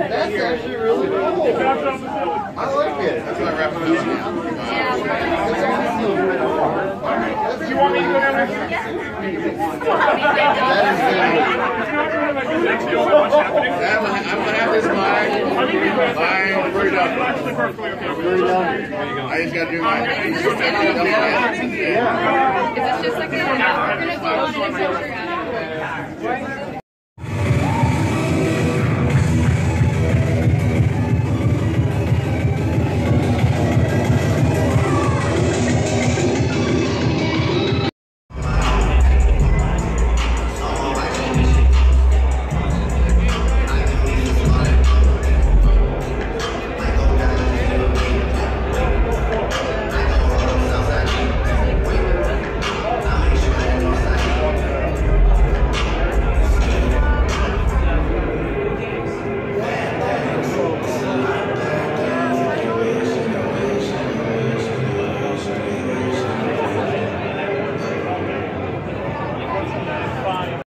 That's actually really cool. I like it. That's my reference now. Do you want me to go down there? I'm gonna have this flag. We're done. I just gotta do my. Is this just